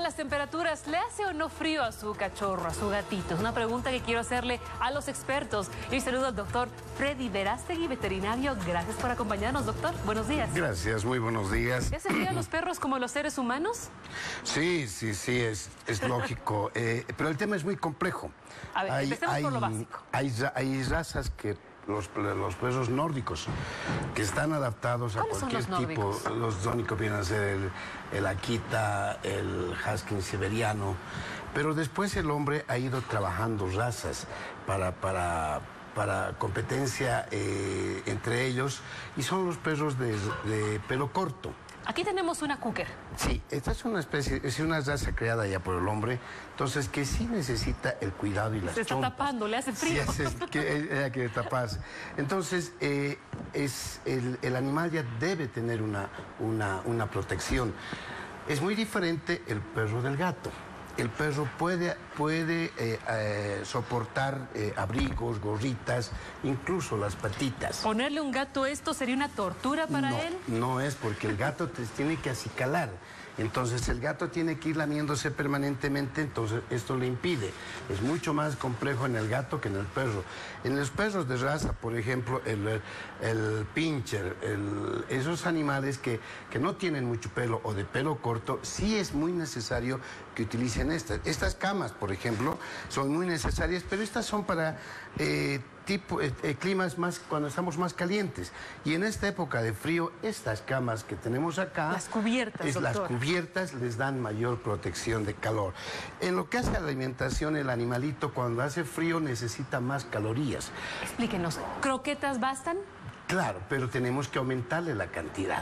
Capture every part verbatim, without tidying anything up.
las temperaturas, ¿le hace o no frío a su cachorro, a su gatito? Es una pregunta que quiero hacerle a los expertos. Y saludo al doctor Freddy Verástegui, veterinario. Gracias por acompañarnos, doctor. Buenos días. Gracias, muy buenos días. ¿Ya se frían los perros como los seres humanos? Sí, sí, sí, es, es lógico. Eh, pero el tema es muy complejo. A ver, hay, empecemos hay, por lo básico. Hay, hay razas que... Los, los perros nórdicos, que están adaptados a cualquier son los tipo. nórdicos? Los nórdicos vienen a ser el, el Akita, el husky siberiano, pero después el hombre ha ido trabajando razas para, para, para competencia eh, entre ellos, y son los perros de, de pelo corto. Aquí tenemos una Cooker. Sí, esta es una especie, es una raza creada ya por el hombre, entonces que sí necesita el cuidado y las Se está chompas. tapando, le hace frío. Sí, es, es que ella quiere taparse. Entonces, eh, es, el, el animal ya debe tener una, una, una protección. Es muy diferente el perro del gato. El perro puede, puede eh, eh, soportar eh, abrigos, gorritas, incluso las patitas. ¿Ponerle un gato esto sería una tortura para no, él? No es, porque el gato te tiene que acicalar. Entonces el gato tiene que ir lamiéndose permanentemente, entonces esto le impide. Es mucho más complejo en el gato que en el perro. En los perros de raza, por ejemplo, el, el pincher, el, esos animales que, que no tienen mucho pelo o de pelo corto, sí es muy necesario que utilicen estas. Estas camas, por ejemplo, son muy necesarias, pero estas son para eh, tipo, eh, eh, climas más, cuando estamos más calientes. Y en esta época de frío, estas camas que tenemos acá... Las cubiertas, es, doctor. Las cubiertas les dan mayor protección de calor. En lo que hace a la alimentación, el animalito cuando hace frío necesita más calorías. Explíquenos, ¿croquetas bastan? Claro, pero tenemos que aumentarle la cantidad.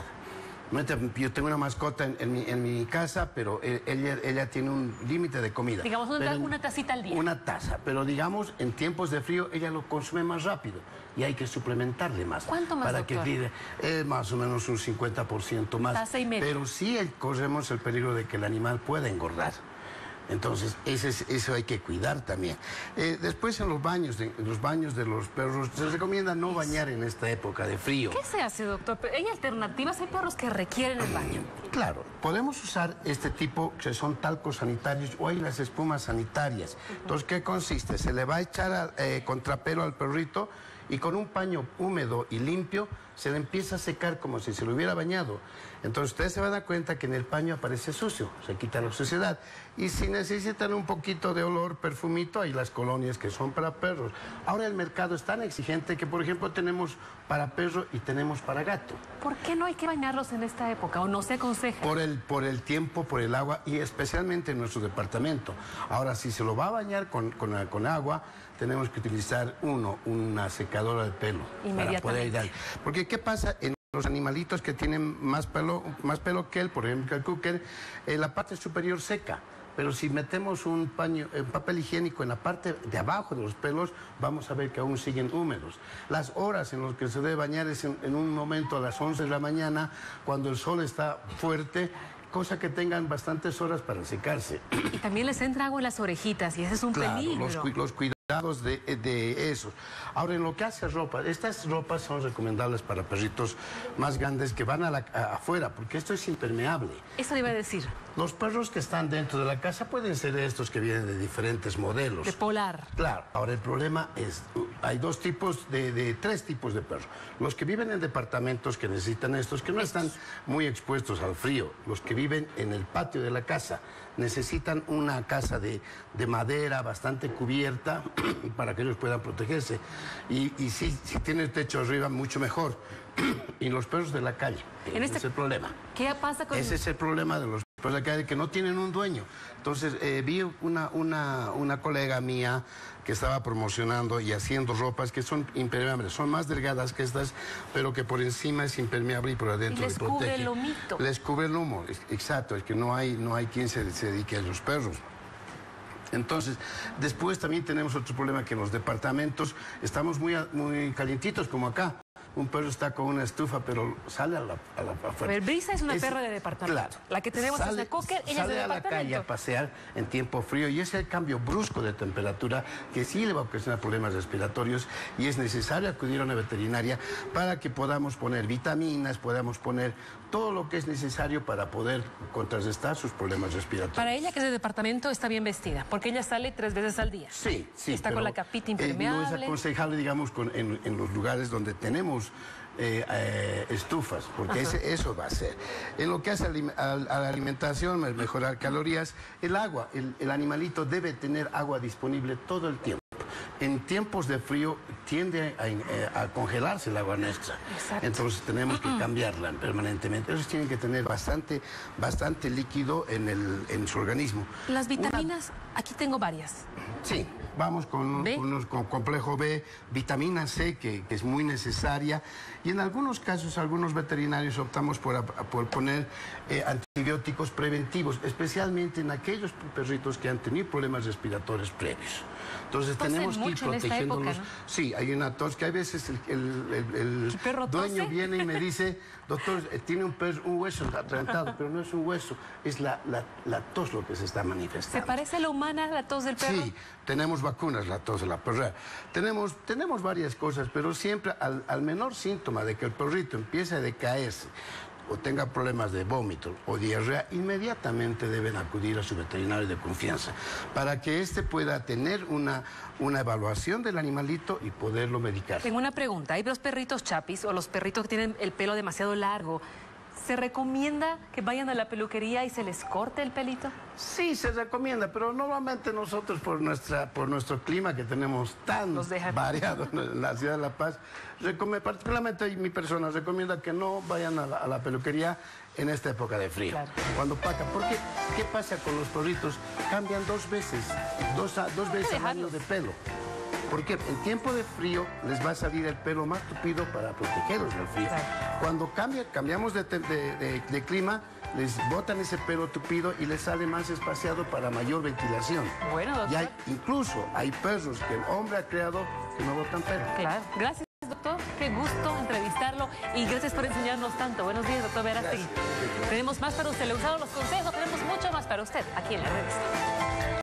Yo tengo una mascota en, en, mi, en mi casa, pero ella, ella tiene un límite de comida. Digamos una, pero, una tacita al día. Una taza, pero digamos en tiempos de frío ella lo consume más rápido y hay que suplementarle más. ¿Cuánto más, para doctor? que vive eh, más o menos un cincuenta por ciento más. Taza y media. Pero sí el, corremos el peligro de que el animal pueda engordar. Entonces, ese es, eso hay que cuidar también. Eh, después, en los baños, de, en los baños de los perros, se recomienda no bañar en esta época de frío. ¿Qué se hace, doctor? ¿Hay alternativas? ¿Hay perros que requieren el baño? Claro, podemos usar este tipo, que son talcos sanitarios, o hay las espumas sanitarias. Uh-huh. Entonces, ¿qué consiste? Se le va a echar a, eh, contrapelo al perrito y con un paño húmedo y limpio se le empieza a secar como si se lo hubiera bañado. Entonces ustedes se van a dar cuenta que en el paño aparece sucio, se quita la suciedad. Y si necesitan un poquito de olor, perfumito, hay las colonias que son para perros. Ahora el mercado es tan exigente que, por ejemplo, tenemos para perro y tenemos para gato. ¿Por qué no hay que bañarlos en esta época o no se aconseja? Por el, por el tiempo, por el agua y especialmente en nuestro departamento. Ahora, si se lo va a bañar con, con, con agua, tenemos que utilizar uno, una secadora de pelo. Inmediatamente. Para poder dar. Porque ¿qué pasa en los animalitos que tienen más pelo, más pelo que él, por ejemplo el Cooker, eh, la parte superior seca? Pero si metemos un paño, un papel higiénico en la parte de abajo de los pelos, vamos a ver que aún siguen húmedos. Las horas en las que se debe bañar es en, en un momento a las once de la mañana, cuando el sol está fuerte, cosa que tengan bastantes horas para secarse. Y también les entra agua en las orejitas y ese es un claro, peligro. Los, los cuidados de, de esos. Ahora, en lo que hace ropa, estas ropas son recomendables para perritos más grandes que van a la, a, afuera, porque esto es impermeable. Eso le iba a decir. Los perros que están dentro de la casa pueden ser estos que vienen de diferentes modelos. De polar. Claro. Ahora, el problema es, hay dos tipos, de, de tres tipos de perros. Los que viven en departamentos que necesitan estos, que no estos. están muy expuestos al frío. Los que viven en el patio de la casa necesitan una casa de, de madera bastante cubierta para que ellos puedan protegerse. Y, y si, si tiene el techo arriba, mucho mejor. Y los perros de la calle, en este... ese es el problema. ¿Qué pasa con...? Ese es el problema de los perros de la calle, que no tienen un dueño. Entonces, eh, vi una, una, una colega mía que estaba promocionando y haciendo ropas que son impermeables, son más delgadas que estas, pero que por encima es impermeable y por adentro y les le protege. cubre el humito. Les cubre el humo, exacto, es que no hay, no hay quien se, se dedique a los perros. Entonces, después también tenemos otro problema, que en los departamentos estamos muy, muy calientitos como acá, un perro está con una estufa, pero sale a la, a la afuera. A ver, Brisa es una Es- perra de departamento. claro. La que tenemos Sale- es de Cocker, ella es de sale a la departamento. calle a pasear en tiempo frío y ese cambio brusco de temperatura que sí le va a ocasionar problemas respiratorios y es necesario acudir a una veterinaria para que podamos poner vitaminas, podamos poner todo lo que es necesario para poder contrarrestar sus problemas respiratorios. Para ella, que es de departamento, está bien vestida, porque ella sale tres veces al día. Sí, sí. Está con pero, la capita eh, no es impermeable. aconsejable, digamos, con- en, en los lugares donde tenemos eh, eh, estufas, porque ese- eso va a ser. En lo que hace alim- a, a la alimentación, me- mejorar calorías, el agua, el, el animalito debe tener agua disponible todo el tiempo. En tiempos de frío tiende a, eh, a congelarse el agua nuestra. Exacto. Entonces tenemos que cambiarla permanentemente. Ellos tienen que tener bastante, bastante líquido en, el, en su organismo. Las Una- vitaminas, aquí tengo varias. Sí, vamos con, ¿B? con unos- con complejo B, vitamina C, que, que es muy necesaria. Y en algunos casos, algunos veterinarios optamos por, ap- por poner eh, antibióticos preventivos, especialmente en aquellos perritos que han tenido problemas respiratorios previos. Entonces Tosen tenemos que ir mucho en esta protegiéndolos. época, Sí, hay una tos que a veces el, el- el- el ¿El perro dueño tose? viene y me dice, doctor, eh, tiene un, perro- un hueso atragantado, pero no es un hueso, es la, la- la tos lo que se está ¿Se manifestando. parece a la humana, a la tos del perro? Sí, tenemos vacunas, la tos de la perra. Tenemos, tenemos varias cosas, pero siempre al, al menor síntoma de que el perrito empiece a decaerse o tenga problemas de vómito o diarrea, inmediatamente deben acudir a su veterinario de confianza para que éste pueda tener una, una evaluación del animalito y poderlo medicar. Tengo una pregunta. Hay los perritos chapis o los perritos que tienen el pelo demasiado largo. ¿Se recomienda que vayan a la peluquería y se les corte el pelito? Sí, se recomienda, pero normalmente nosotros por nuestra por nuestro clima que tenemos tan Los dejan. variado en la ciudad de La Paz, recome- particularmente mi persona recomienda que no vayan a la, a la peluquería en esta época de frío. Claro. Cuando paca, porque ¿qué pasa con los perritos? Cambian dos veces, dos, a- dos veces al año dejarlos. de pelo. Porque en tiempo de frío les va a salir el pelo más tupido para protegerlos del frío. Claro. Cuando cambia, cambiamos de, te- de- de- de clima, les botan ese pelo tupido y les sale más espaciado para mayor ventilación. Bueno, doctor. Y hay, incluso hay perros que el hombre ha creado que no botan pelo. Claro. Gracias, doctor. Qué gusto entrevistarlo y gracias por enseñarnos tanto. Buenos días, doctor Verástegui. Gracias. Tenemos más para usted. Le he usado los consejos. Tenemos mucho más para usted aquí en la revista.